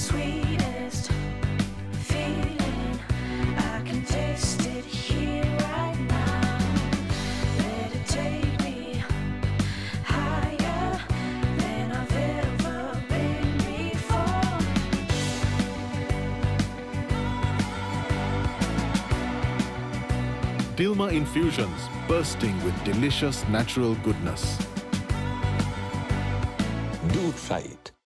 sweetest feeling. I can taste it here right now. Let it take me higher than I've ever been before. Dilmah Infusions, bursting with delicious natural goodness. Do try it.